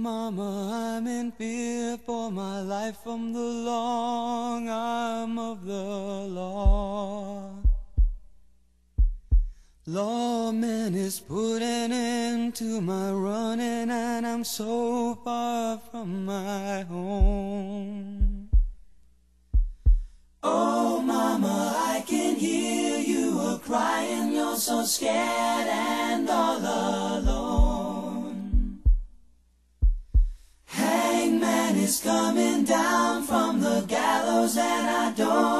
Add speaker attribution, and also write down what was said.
Speaker 1: Mama, I'm in fear for my life from the long arm of the law. Lawman is putting into my running, and I'm so far from my home. Oh, Mama, I can hear you a-crying. You're so scared and all alone. Hangman is coming down from the gallows, and I don't